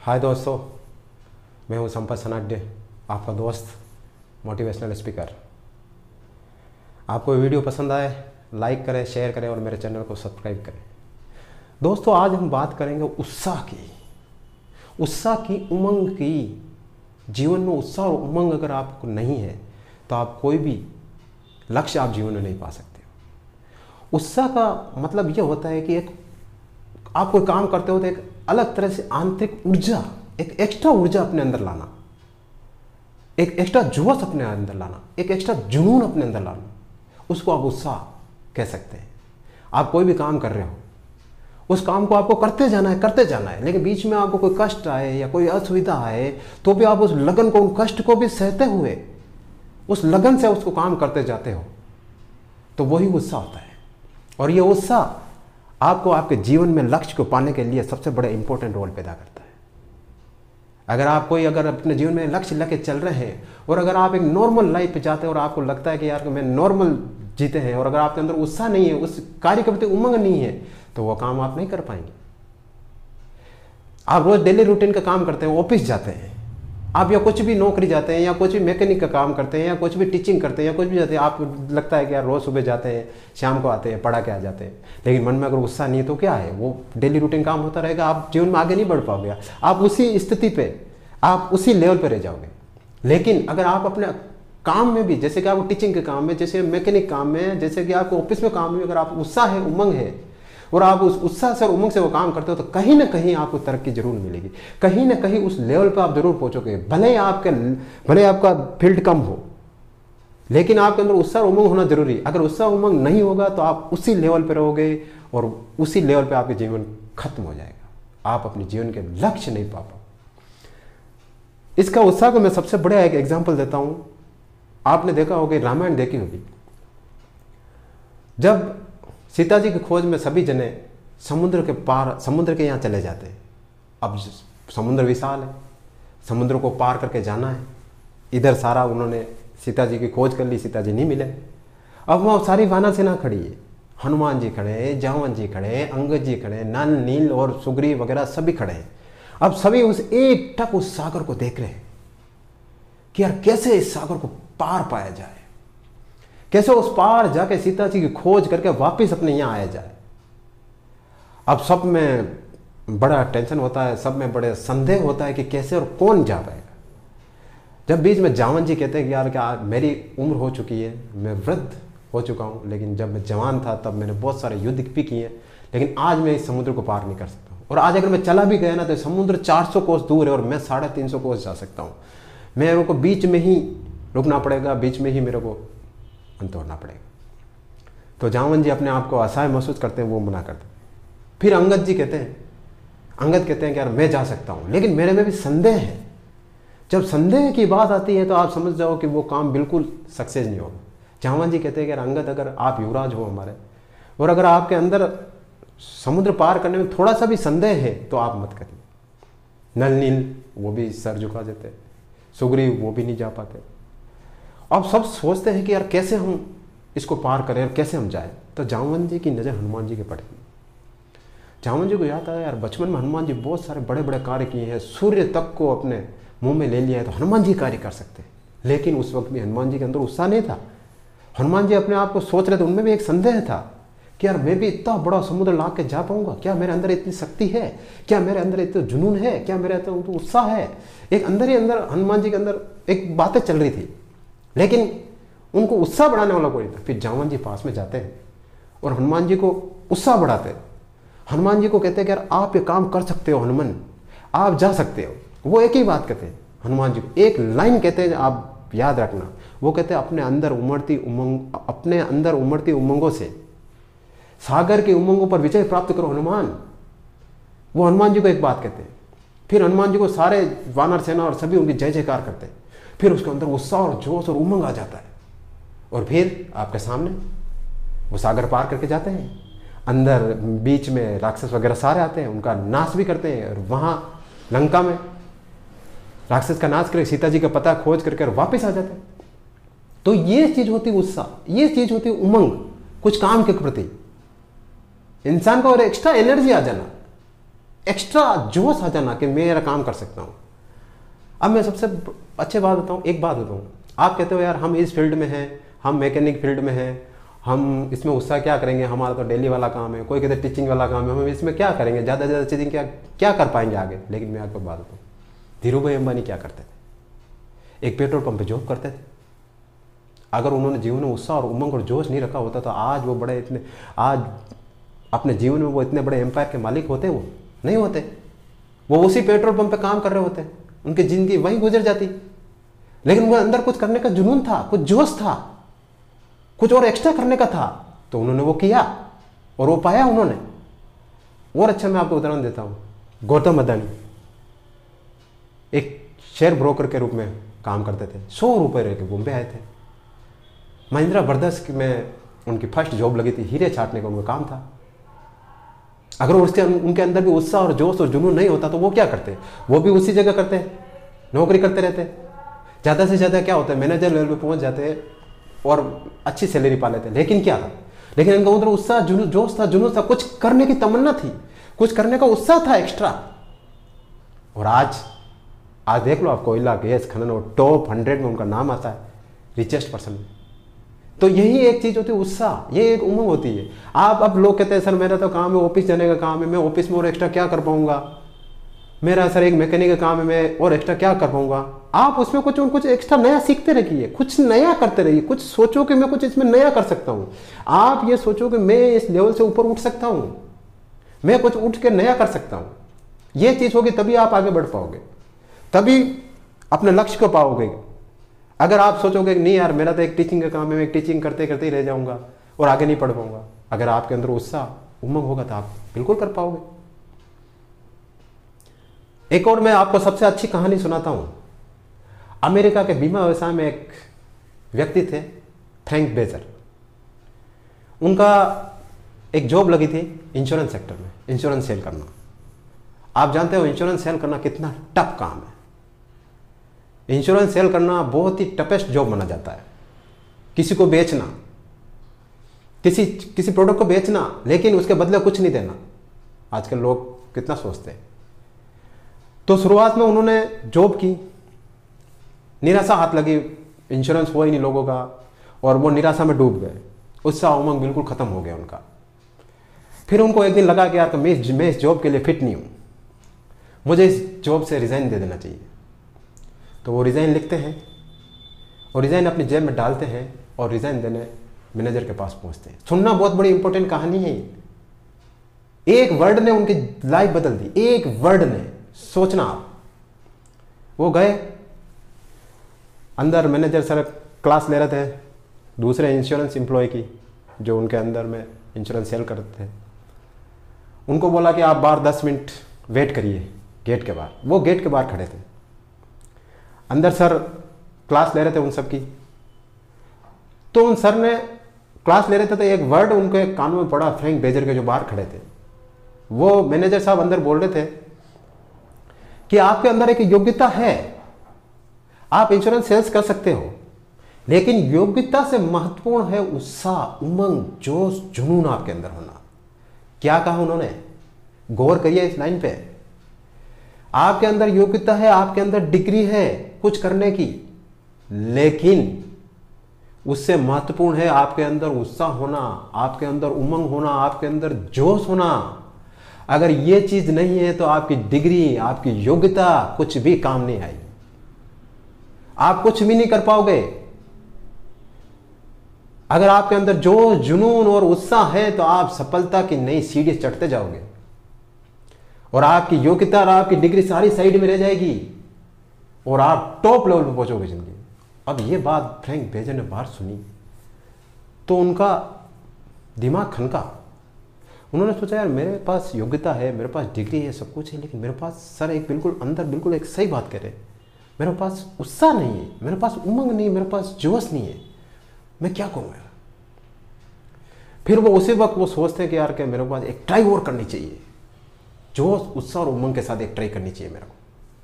हाय दोस्तों, मैं हूं संपत सनाड्य, आपका दोस्त, मोटिवेशनल स्पीकर। आपको वीडियो पसंद आए लाइक करें, शेयर करें और मेरे चैनल को सब्सक्राइब करें। दोस्तों, आज हम बात करेंगे उत्साह की, उमंग की। जीवन में उत्साह और उमंग अगर आपको नहीं है तो आप कोई भी लक्ष्य आप जीवन में नहीं पा सकते। उत्साह का मतलब यह होता है कि आप कोई काम करते हो तो एक अलग तरह से आंतरिक ऊर्जा, एक एक्स्ट्रा ऊर्जा अपने अंदर लाना, एक एक्स्ट्रा जोश अपने अंदर लाना, एक एक्स्ट्रा जुनून अपने अंदर लाना, उसको आप उत्साह कह सकते हैं। आप कोई भी काम कर रहे हो, उस काम को आपको करते जाना है, लेकिन बीच में आपको कोई कष्ट आए या कोई असुविधा आए तो भी आप उस लगन को, उन कष्ट को भी सहते हुए उस लगन से उसको काम करते जाते हो, तो वही उत्साह होता है। और ये उत्साह आपको आपके जीवन में लक्ष्य को पाने के लिए सबसे बड़ा इंपॉर्टेंट रोल पैदा करता है। अगर अपने जीवन में लक्ष्य लेके चल रहे हैं और अगर आप एक नॉर्मल लाइफ पे जाते हैं और आपको लगता है कि यार मैं नॉर्मल जीते हैं, और अगर आपके अंदर उत्साह नहीं है, उस कार्य के प्रति उमंग नहीं है, तो वो काम आप नहीं कर पाएंगे। आप रोज डेली रूटीन का काम करते हैं, ऑफिस जाते हैं आप, या कुछ भी नौकरी जाते हैं, या कुछ भी मैकेनिक का काम करते हैं, या कुछ भी टीचिंग करते हैं, या कुछ भी जाते हैं, आप लगता है कि यार रोज सुबह जाते हैं, शाम को आते हैं, पढ़ा के आ जाते हैं, लेकिन मन में अगर उत्साह नहीं है तो क्या है, वो डेली रूटीन काम होता रहेगा, आप जीवन में आगे नहीं बढ़ पाओगे, आप उसी स्थिति पे, आप उसी लेवल पे रह जाओगे। लेकिन अगर आप अपने काम में भी, जैसे कि आपको टीचिंग के काम में, जैसे मैकेनिक काम में, जैसे कि आपको ऑफिस में काम में, अगर आप उत्साह है, उमंग है, और आप उस उत्साह से और उमंग से वो काम करते हो, तो कहीं ना कहीं आपको तरक्की जरूर मिलेगी, कहीं ना कहीं उस लेवल पर आप जरूर पहुंचोगे। भले आपका फील्ड कम हो, लेकिन आपके अंदर उत्साह और उमंग होना जरूरी। अगर उत्साह उमंग नहीं होगा तो आप उसी लेवल पर रहोगे और उसी लेवल पर आपके जीवन खत्म हो जाएगा, आप अपने जीवन के लक्ष्य नहीं पा पाओ। इसका उत्साह को मैं सबसे बड़ा एक एग्जाम्पल देता हूं। आपने देखा होगा, रामायण देखी होगी, जब सीता जी की खोज में सभी जने समुद्र के यहाँ चले जाते हैं। अब समुद्र विशाल है, समुद्र को पार करके जाना है। इधर सारा उन्होंने सीता जी की खोज कर ली, सीता जी नहीं मिले। अब वहाँ सारी वानर सेना खड़ी है, हनुमान जी खड़े हैं, जावन जी खड़े हैं, अंगद जी खड़े हैं, नल नील और सुग्रीव वगैरह सभी खड़े हैं। अब सभी उस एक टक उस सागर को देख रहे हैं कि यार कैसे इस सागर को पार पाया जाए, कैसे उस पार जाके सीता जी की खोज करके वापस अपने यहाँ आया जाए। अब सब में बड़ा टेंशन होता है, सब में बड़े संदेह होता है कि कैसे और कौन जा पाएगा। जब बीच में जावन जी कहते हैं कि यार क्या मेरी उम्र हो चुकी है, मैं वृद्ध हो चुका हूँ, लेकिन जब मैं जवान था तब मैंने बहुत सारे युद्ध भी किए, लेकिन आज मैं इस समुद्र को पार नहीं कर सकता हूँ। और आज अगर मैं चला भी गया ना तो समुद्र 400 कोस दूर है और मैं 350 कोस जा सकता हूँ। मेरे को बीच में ही रुकना पड़ेगा, बीच में ही मेरे को अंत होना पड़ेगा। तो जावन जी अपने आप को असहाय महसूस करते हैं, वो मना करते हैं। फिर अंगद कहते हैं कि यार मैं जा सकता हूँ, लेकिन मेरे में भी संदेह है। जब संदेह की बात आती है तो आप समझ जाओ कि वो काम बिल्कुल सक्सेस नहीं होगा। जावन जी कहते हैं कि यार अंगद, अगर आप युवराज हो हमारे, और अगर आपके अंदर समुद्र पार करने में थोड़ा सा भी संदेह है तो आप मत करिए। नल नील वो भी सर झुका देते, सुग्रीव वो भी नहीं जा पाते। अब सब सोचते हैं कि यार कैसे हम इसको पार करें और कैसे हम जाएं। तो जावन जी की नज़र हनुमान जी के पड़े। जावन जी को याद आया, यार बचपन में हनुमान जी बहुत सारे बड़े बड़े कार्य किए हैं, सूर्य तक को अपने मुंह में ले लिया है, तो हनुमान जी कार्य कर सकते हैं। लेकिन उस वक्त भी हनुमान जी के अंदर उत्साह नहीं था। हनुमान जी अपने आप को सोच रहे थे, उनमें भी एक संदेह था कि यार मैं भी इतना बड़ा समुद्र ला के जा पाऊंगा, क्या मेरे अंदर इतनी शक्ति है, क्या मेरे अंदर इतना जुनून है, क्या मेरे अंदर उत्साह है। एक अंदर ही अंदर हनुमान जी के अंदर एक बातें चल रही थी, लेकिन उनको उत्साह बढ़ाने वाला कोई नहीं था। फिर जावन जी पास में जाते हैं और हनुमान जी को उत्साह बढ़ाते हैं। हनुमान जी को कहते हैं कि यार आप ये काम कर सकते हो हनुमान, आप जा सकते हो। वो एक ही बात कहते हैं हनुमान जी को, एक लाइन कहते हैं, आप याद रखना। वो कहते हैं अपने अंदर उमड़ती उमंगों से सागर की उमंगों पर विजय प्राप्त करो हनुमान। वो हनुमान जी को एक बात कहते हैं। फिर हनुमान जी को सारे वानर सेना और सभी उनकी जय जयकार करते हैं। फिर उसके अंदर उत्साह और जोश और उमंग आ जाता है, और फिर आपके सामने वो सागर पार करके जाते हैं। अंदर बीच में राक्षस वगैरह सारे आते हैं, उनका नाश भी करते हैं, और वहाँ लंका में राक्षस का नाश करके सीता जी का पता खोज करके वापस आ जाते हैं। तो ये चीज होती उत्साह, ये चीज होती उमंग, कुछ काम के प्रति इंसान को और एक्स्ट्रा एनर्जी आ जाना। एक्स्ट्रा जोश आ जाना कि मैं मेरा काम कर सकता हूँ। अब मैं सबसे अच्छी बात बताऊँ, एक बात बताऊँ, आप कहते हो यार हम इस फील्ड में हैं, हम मैकेनिक फील्ड में हैं, हम इसमें उसका क्या करेंगे, हमारा तो डेली वाला काम है, कोई कहते टीचिंग वाला काम है, हम इसमें क्या करेंगे, ज़्यादा से ज़्यादा चीज़ें क्या क्या कर पाएंगे आगे। लेकिन मैं आपको बात बताऊँ, धीरू भाई अंबानी क्या करते थे, एक पेट्रोल पंप पे जॉब करते थे। अगर उन्होंने जीवन में उत्साह और उमंग और जोश नहीं रखा होता तो आज वो बड़े इतने, आज अपने जीवन में वो इतने बड़े एम्पायर के मालिक होते, वो नहीं होते। वो उसी पेट्रोल पंप पे काम कर रहे होते, उनकी ज़िंदगी वहीं गुजर जाती। लेकिन वो अंदर कुछ करने का जुनून था, कुछ जोश था, कुछ और एक्स्ट्रा करने का था, तो उन्होंने वो किया और वो पाया उन्होंने। और अच्छा मैं आपको उदाहरण देता हूँ, गौतम अदानी एक शेयर ब्रोकर के रूप में काम करते थे, 100 रुपये रह के बॉम्बे आए थे। महिंद्रा ब्रदर्स में उनकी फर्स्ट जॉब लगी थी, हीरे छाटने का उनका काम था। अगर उनके अंदर भी उत्साह और जोश और जुनून नहीं होता तो वो क्या करते, वो भी उसी जगह करते, नौकरी करते रहते। ज़्यादा से ज़्यादा क्या होता है, मैनेजर लेवल पे पहुंच जाते और अच्छी सैलरी पा लेते। लेकिन क्या था, लेकिन इनका उधर उत्साह जोश था, जुनून था, कुछ करने की तमन्ना थी, कुछ करने का उत्साह था एक्स्ट्रा। और आज देख लो आप, कोयला गैस खनन और टॉप 100 में उनका नाम आता है, रिचेस्ट पर्सन में। तो यही एक चीज़ होती है, उत्साह, ये एक उमंग होती है। आप अब लोग कहते हैं सर मेरा तो काम है ऑफिस जाने का काम है, मैं ऑफिस में और एक्स्ट्रा क्या कर पाऊंगा, मेरा सर एक मैकेनिक का काम है, मैं और एक्स्ट्रा क्या कर पाऊंगा। आप उसमें कुछ एक्स्ट्रा नया सीखते रहिए, कुछ नया करते रहिए, कुछ सोचो कि मैं कुछ इसमें नया कर सकता हूँ। आप ये सोचो कि मैं इस लेवल से ऊपर उठ सकता हूँ, मैं कुछ उठ के नया कर सकता हूँ। ये चीज़ होगी तभी आप आगे बढ़ पाओगे, तभी अपने लक्ष्य को पाओगे। अगर आप सोचोगे नहीं यार मेरा तो एक टीचिंग का काम है, मैं एक टीचिंग करते करते ही रह जाऊंगा और आगे नहीं पढ़ पाऊंगा, अगर आपके अंदर उत्साह उमंग होगा तो आप बिल्कुल कर पाओगे। एक और मैं आपको सबसे अच्छी कहानी सुनाता हूं। अमेरिका के बीमा व्यवसाय में एक व्यक्ति थे, फ्रैंक बेजर। उनका एक जॉब लगी थी इंश्योरेंस सेक्टर में, इंश्योरेंस सेल करना। आप जानते हो इंश्योरेंस सेल करना कितना टफ काम है। इंश्योरेंस सेल करना बहुत ही टफेस्ट जॉब माना जाता है। किसी को बेचना, किसी प्रोडक्ट को बेचना, लेकिन उसके बदले कुछ नहीं देना। आजकल लोग कितना सोचते हैं। तो शुरुआत में उन्होंने जॉब की, निराशा हाथ लगी, इंश्योरेंस हुआ ही नहीं लोगों का, और वो निराशा में डूब गए, उत्साह उमंग बिल्कुल खत्म हो गया उनका। फिर उनको एक दिन लगा कि यार मैं इस जॉब के लिए फिट नहीं हूँ, मुझे इस जॉब से रिज़ाइन दे देना चाहिए। तो वो रिज़ाइन लिखते हैं और रिज़ाइन अपनी जेब में डालते हैं और रिज़ाइन देने मैनेजर के पास पहुंचते हैं। सुनना बहुत बड़ी इंपॉर्टेंट कहानी है। एक वर्ड ने उनकी लाइफ बदल दी, एक वर्ड ने। सोचना आप, वो गए अंदर, मैनेजर सर क्लास ले रहे थे दूसरे इंश्योरेंस एम्प्लॉय की जो उनके अंदर में इंश्योरेंस सेल करते थे। उनको बोला कि आप बाहर 10 मिनट वेट करिए गेट के बाहर। वो गेट के बाहर खड़े थे, अंदर सर क्लास ले रहे थे उन सब की। तो उन सर ने क्लास ले रहे थे तो एक वर्ड उनके कानों में पड़ा, फ्रैंक बेजर के जो बाहर खड़े थे। वो मैनेजर साहब अंदर बोल रहे थे कि आपके अंदर एक योग्यता है, आप इंश्योरेंस सेल्स कर सकते हो, लेकिन योग्यता से महत्वपूर्ण है उत्साह, उमंग, जोश, जुनून आपके अंदर होना। क्या कहा उन्होंने, गौर करिए इस लाइन पे। आपके अंदर योग्यता है, आपके अंदर डिग्री है कुछ करने की, लेकिन उससे महत्वपूर्ण है आपके अंदर उत्साह होना, आपके अंदर उमंग होना, आपके अंदर जोश होना। अगर ये चीज नहीं है तो आपकी डिग्री, आपकी योग्यता कुछ भी काम नहीं आई, आप कुछ भी नहीं कर पाओगे। अगर आपके अंदर जोश, जुनून और उत्साह है तो आप सफलता की नई सीढ़ी चढ़ते जाओगे और आपकी योग्यता और आपकी डिग्री सारी साइड में रह जाएगी और आप टॉप लेवल पर पहुंचोगे जिंदगी। अब ये बात फ्रैंक बेजर ने बाहर सुनी तो उनका दिमाग खनका। उन्होंने सोचा यार मेरे पास योग्यता है, मेरे पास डिग्री है, सब कुछ है, लेकिन मेरे पास सर एक बिल्कुल अंदर बिल्कुल एक सही बात कह रहे, मेरे पास उत्साह नहीं है, मेरे पास उमंग नहीं है, मेरे पास जोश नहीं है, मैं क्या करूँ यार। फिर वो उसी वक्त वो सोचते हैं कि यार क्या मेरे पास एक ट्राई और करनी चाहिए, जोश, उत्साह और उमंग के साथ एक ट्राई करनी चाहिए मेरे को।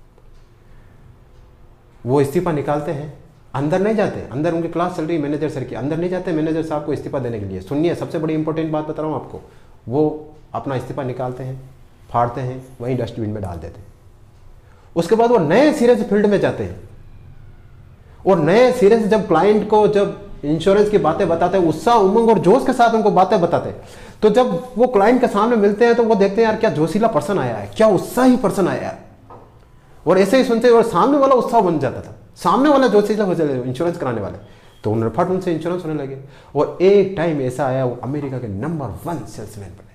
वो इस्तीफा निकालते हैं, अंदर नहीं जाते, अंदर उनकी क्लास चल रही मैनेजर सर की, अंदर नहीं जाते मैनेजर साहब को इस्तीफा देने के लिए। सुनिए, सबसे बड़ी इंपॉर्टेंट बात बता रहा हूँ आपको। वो अपना इस्तीफा निकालते हैं, फाड़ते हैं, वहीं डस्टबिन में डाल देते हैं। उसके बाद वो नए सिरे से फील्ड में जाते हैं और नए सिरे से जब क्लाइंट को जब इंश्योरेंस की बातें बताते हैं, उत्साह उमंग और जोश के साथ उनको बातें बताते हैं, तो जब वो क्लाइंट के सामने मिलते हैं तो वो देखते हैं यार क्या जोशीला पर्सन आया है, क्या उत्साही पर्सन आया है। और ऐसे ही सुनते और सामने वाला उत्साह बन जाता था, सामने वाला जोशीला हो जाता, इंश्योरेंस कराने वाले, तो उन्होंने फट उनसे इंश्योरेंस होने लगे। और एक टाइम ऐसा आया वो अमेरिका के नंबर 1 सेल्समैन बने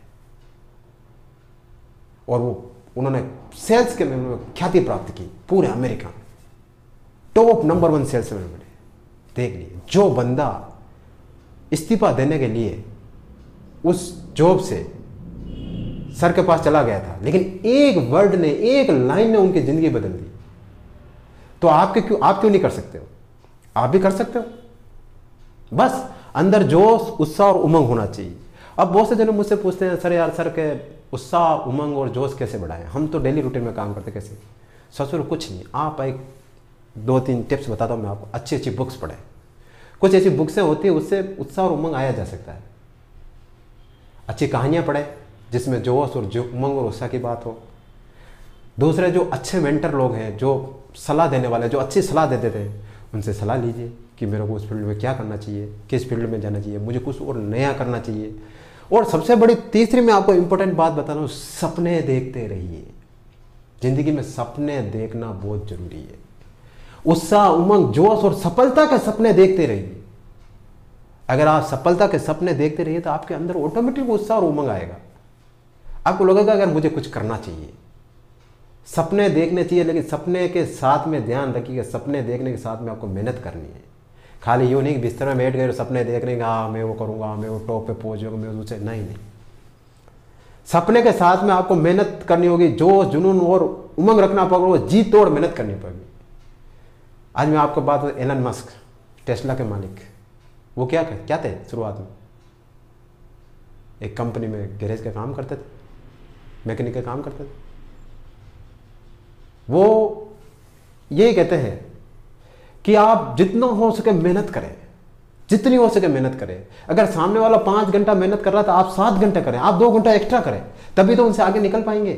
और वो उन्होंने सेल्स के में ख्याति प्राप्त की पूरे अमेरिका में, टॉप नंबर 1 सेल्समैन बने। देख लिए, जो बंदा इस्तीफा देने के लिए उस जॉब से सर के पास चला गया था, लेकिन एक वर्ड ने, एक लाइन ने उनकी जिंदगी बदल दी, तो आप क्यों नहीं कर सकते हो? आप भी कर सकते हो। बस अंदर जोश, उत्साह और उमंग होना चाहिए। अब बहुत से जन मुझसे पूछते हैं सर यार, सर के उत्साह, उमंग और जोश कैसे बढ़ाएं? हम तो डेली रूटीन में काम करते, कैसे? ससुर कुछ नहीं, आप एक 2-3 टिप्स बताता हूँ मैं आपको। अच्छी अच्छी बुक्स पढ़ें, कुछ ऐसी बुक्सें होती है उससे उत्साह और उमंग आया जा सकता है। अच्छी कहानियाँ पढ़ें जिसमें जोश और उमंग और उत्साह की बात हो। दूसरे जो अच्छे मेंटर लोग हैं, जो सलाह देने वाले, जो अच्छी सलाह देते थे, उनसे सलाह लीजिए कि मेरे को उस फील्ड में क्या करना चाहिए, किस फील्ड में जाना चाहिए, मुझे कुछ और नया करना चाहिए। और सबसे बड़ी तीसरी मैं आपको इंपॉर्टेंट बात बता रहा हूँ, सपने देखते रहिए। जिंदगी में सपने देखना बहुत जरूरी है। उत्साह, उमंग, जोश और सफलता के सपने देखते रहिए। अगर आप सफलता के सपने देखते रहिए तो आपके अंदर ऑटोमेटिक उत्साह और उमंग आएगा। आपको लगेगा अगर मुझे कुछ करना चाहिए। सपने देखने चाहिए, लेकिन सपने के साथ में ध्यान रखिएगा, सपने देखने के साथ में आपको मेहनत करनी है। खाली यूँ नहीं कि बिस्तर में बैठ गए और सपने देख रहे हैं, हाँ मैं वो करूँगा, मैं वो टॉप पे पहुँच जाऊँगा, मैं दूसरे, नहीं। सपने के साथ में आपको मेहनत करनी होगी, जोश, जुनून और उमंग रखना पड़ेगा, जी तोड़ मेहनत करनी पड़ेगी। आज मैं आपको बात बताऊं, एलन मस्क, टेस्ला के मालिक, वो क्या थे शुरुआत में? एक कंपनी में गैरेज का काम करते थे, मैकेनिक का काम करते थे। वो यही कहते हैं कि आप जितना हो सके मेहनत करें, जितनी हो सके मेहनत करें। अगर सामने वाला 5 घंटा मेहनत कर रहा था, आप 7 घंटे करें, आप 2 घंटा एक्स्ट्रा करें, तभी तो उनसे आगे निकल पाएंगे।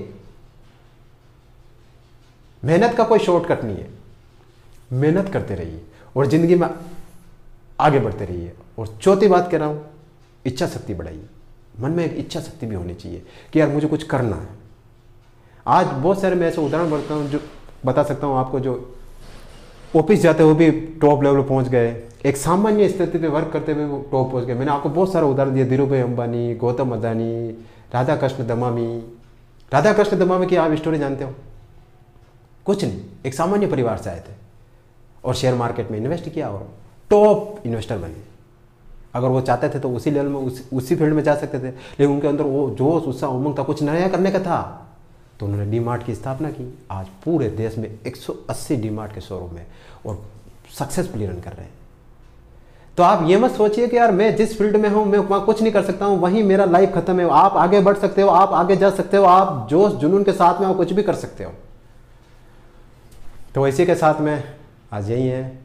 मेहनत का कोई शॉर्टकट नहीं है, मेहनत करते रहिए और जिंदगी में आगे बढ़ते रहिए। और चौथी बात कह रहा हूं, इच्छा शक्ति बढ़ाइए। मन में एक इच्छा शक्ति भी होनी चाहिए कि यार मुझे कुछ करना है। आज बहुत सारे मैं ऐसे उदाहरण बता सकता हूं आपको, जो ऑफिस जाते हुए भी टॉप लेवल पर पहुंच गए, एक सामान्य स्थिति पे वर्क करते हुए वो टॉप पहुंच गए। मैंने आपको बहुत सारे उदाहरण दिए, धीरूभाई अंबानी, गौतम अदानी, राधा कृष्ण दमामी। राधा कृष्ण दमामी की आप स्टोरी जानते हो? कुछ नहीं, एक सामान्य परिवार से आए थे और शेयर मार्केट में इन्वेस्ट किया और टॉप इन्वेस्टर बने। अगर वो चाहते थे तो उसी लेवल में उसी फील्ड में जा सकते थे, लेकिन उनके अंदर वो जोश, उत्साह, उमंग था, कुछ नया करने का था, तो उन्होंने डी-मार्ट की स्थापना की। आज पूरे देश में 180 डी-मार्ट के शोरूम है और सक्सेसफुली रन कर रहे हैं। तो आप ये मत सोचिए कि यार मैं जिस फील्ड में हूं मैं वहां कुछ नहीं कर सकता हूं, वहीं मेरा लाइफ खत्म है। आप आगे बढ़ सकते हो, आप आगे जा सकते हो, आप जोश जुनून के साथ में आप कुछ भी कर सकते हो। तो इसी के साथ में आज यही है।